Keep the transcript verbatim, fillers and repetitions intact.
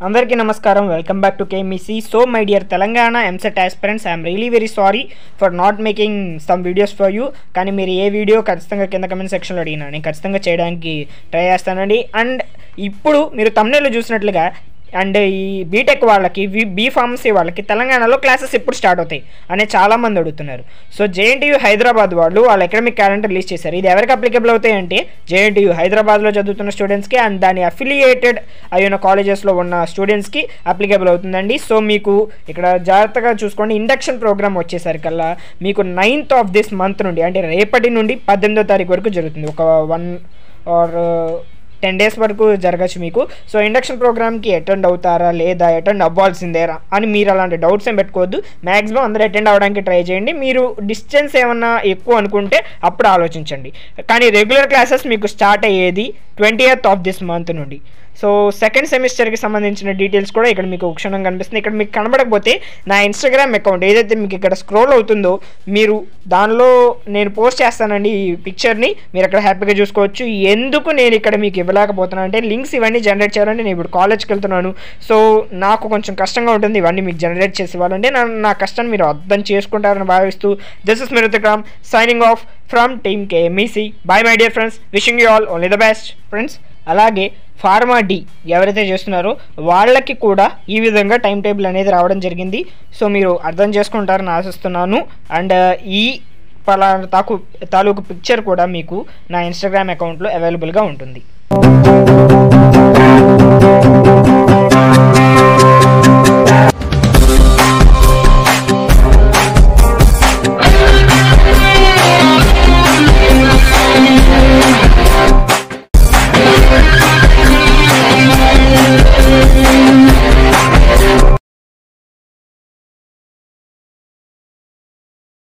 అందరికీ నమస్కారం. Welcome back to KMEC. So my dear Telangana EAMCET aspirants, I'm really very sorry for not making some videos for you. కానీ మీరు ఏ video ఖచ్చితంగా కింద comment సెక్షన్లో అడిగినా నేను ఖచ్చితంగా చేయడానికి ట్రై చేస్తానండి. అండ్ ఇప్పుడు మీరు thumbnail చూసినట్లుగా అండ్ ఈ బీటెక్ వాళ్ళకి బీ ఫార్మసీ వాళ్ళకి తెలంగాణలో క్లాసెస్ ఎప్పుడు స్టార్ట్ అవుతాయి అని చాలామంది అడుగుతున్నారు. సో జేఎన్టీయూ హైదరాబాద్ వాళ్ళు వాళ్ళ అకాడమిక్ క్యాలెండర్ రిలీజ్ చేశారు. ఇది ఎవరికి అప్లికబుల్ అవుతాయి అంటే జేఎన్టీయూ హైదరాబాద్లో చదువుతున్న స్టూడెంట్స్కి అండ్ దాని అఫిలియేటెడ్ అయిన కాలేజెస్లో ఉన్న స్టూడెంట్స్కి అప్లికబుల్ అవుతుందండి. సో మీకు ఇక్కడ జాగ్రత్తగా చూసుకోండి. ఇండక్షన్ ప్రోగ్రామ్ వచ్చేసరికల్లా మీకు నైన్త్ ఆఫ్ దిస్ మంత్ నుండి అంటే రేపటి నుండి పద్దెనిమిదో తారీఖు వరకు జరుగుతుంది. ఒక వన్ ఆర్ టెన్ డేస్ వరకు జరగచ్చు మీకు. సో ఇండక్షన్ ప్రోగ్రామ్కి అటెండ్ అవుతారా లేదా, అటెండ్ అవ్వాల్సిందేరా అని మీరు అలాంటి డౌట్స్ ఏం పెట్టుకోవద్దు. మ్యాక్సిమం అందరూ అటెండ్ అవ్వడానికి ట్రై చేయండి. మీరు డిస్టెన్స్ ఏమన్నా ఎక్కువ అనుకుంటే అప్పుడు ఆలోచించండి. కానీ రెగ్యులర్ క్లాసెస్ మీకు స్టార్ట్ అయ్యేది ట్వంటీయత్ ఆఫ్ దిస్ మంత్ నుండి. సో సెకండ్ సెమిస్టర్కి సంబంధించిన డీటెయిల్స్ కూడా ఇక్కడ మీకు క్షణం కనిపిస్తుంది. ఇక్కడ మీకు కనబడకపోతే నా ఇన్స్టాగ్రామ్ అకౌంట్ ఏదైతే మీకు ఇక్కడ స్క్రోల్ అవుతుందో మీరు దానిలో నేను పోస్ట్ చేస్తానండి ఈ పిక్చర్ని. మీరు అక్కడ హ్యాపీగా చూసుకోవచ్చు. ఎందుకు నేను ఇక్కడ మీకు ఇవ్వలేకపోతున్నాను అంటే లింక్స్ ఇవన్నీ జనరేట్ చేయాలంటే నేను ఇప్పుడు కాలేజ్కి వెళ్తున్నాను. సో నాకు కొంచెం కష్టంగా ఉంటుంది ఇవన్నీ మీకు జనరేట్ చేసి ఇవ్వాలంటే. నా నా కష్టాన్ని మీరు అర్థం చేసుకుంటారని భావిస్తూ దిస్ ఇస్ మిరుతిక్రమ్ signing off from team KMEC. Bye my dear friends, wishing you all only the best friends. అలాగే ఫార్మా డి ఎవరైతే చేస్తున్నారో వాళ్ళకి కూడా ఈ విధంగా టైం టేబుల్ అనేది రావడం జరిగింది. సో మీరు అర్థం చేసుకుంటారని ఆశిస్తున్నాను. అండ్ ఈ పలానా తాకు తాలూకు పిక్చర్ కూడా మీకు నా ఇన్స్టాగ్రామ్ అకౌంట్లో అవైలబుల్గా ఉంటుంది.